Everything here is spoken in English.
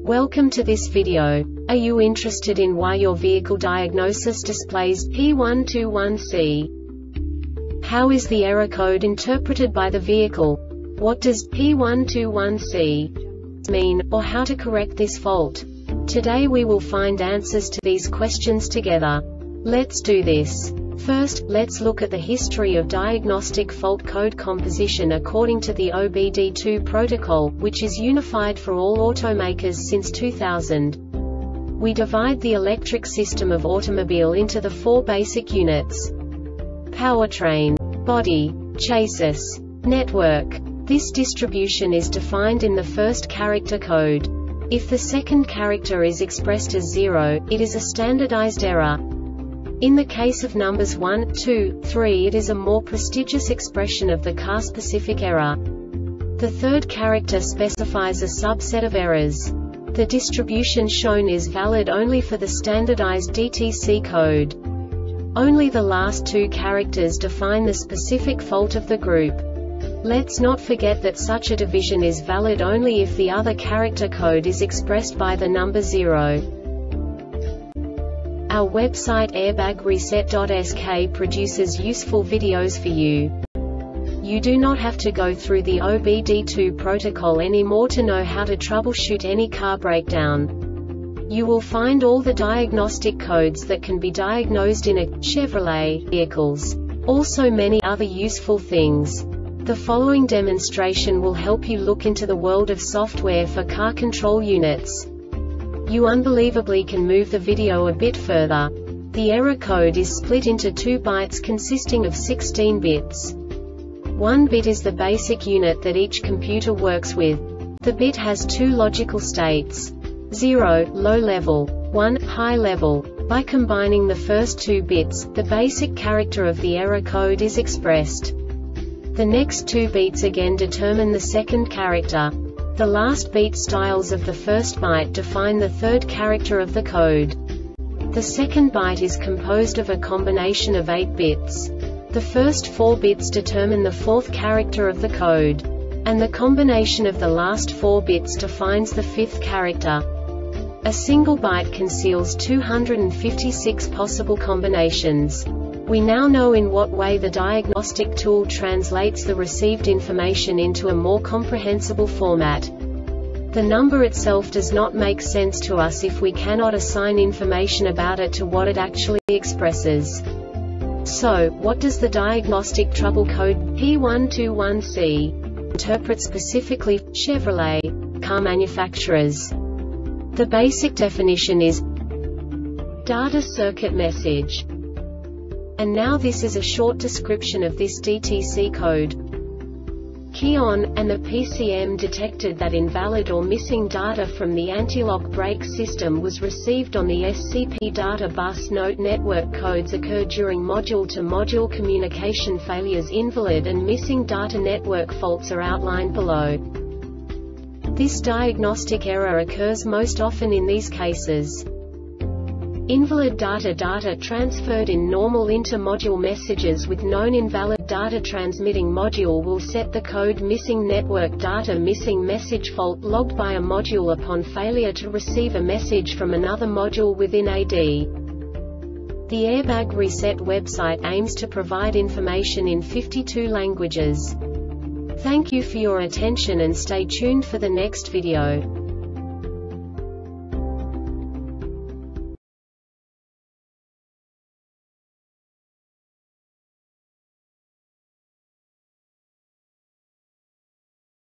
Welcome to this video. Are you interested in why your vehicle diagnosis displays P121C? How is the error code interpreted by the vehicle? What does P121C mean, or how to correct this fault? Today we will find answers to these questions together. Let's do this. First, let's look at the history of diagnostic fault code composition according to the OBD2 protocol, which is unified for all automakers since 2000. We divide the electric system of automobile into the four basic units: powertrain, body, chassis, network. This distribution is defined in the first character code. If the second character is expressed as 0, it is a standardized error. In the case of numbers 1, 2, 3, it is a more prestigious expression of the car-specific error. The third character specifies a subset of errors. The distribution shown is valid only for the standardized DTC code. Only the last two characters define the specific fault of the group. Let's not forget that such a division is valid only if the other character code is expressed by the number 0. Our website airbagreset.sk produces useful videos for you. You do not have to go through the OBD2 protocol anymore to know how to troubleshoot any car breakdown. You will find all the diagnostic codes that can be diagnosed in a Chevrolet vehicles. Also many other useful things. The following demonstration will help you look into the world of software for car control units. You unbelievably can move the video a bit further. The error code is split into 2 bytes consisting of 16 bits. 1 bit is the basic unit that each computer works with. The bit has 2 logical states: 0, low level, 1, high level. By combining the first 2 bits, the basic character of the error code is expressed. The next 2 beats again determine the second character. The last beat styles of the first byte define the third character of the code. The second byte is composed of a combination of 8 bits. The first 4 bits determine the fourth character of the code. And the combination of the last 4 bits defines the fifth character. A single byte conceals 256 possible combinations. We now know in what way the diagnostic tool translates the received information into a more comprehensible format. The number itself does not make sense to us if we cannot assign information about it to what it actually expresses. So, what does the diagnostic trouble code P121C interpret specifically for Chevrolet car manufacturers? The basic definition is data circuit message. And now this is a short description of this DTC code. Key on, and the PCM detected that invalid or missing data from the anti-lock brake system was received on the SCP data bus. Note: network codes occur during module-to-module communication failures. Invalid and missing data network faults are outlined below. This diagnostic error occurs most often in these cases: invalid data transferred in normal inter-module messages with known invalid data. Transmitting module will set the code missing network data. Missing message fault logged by a module upon failure to receive a message from another module within AD. The Airbag Reset website aims to provide information in 52 languages. Thank you for your attention and stay tuned for the next video.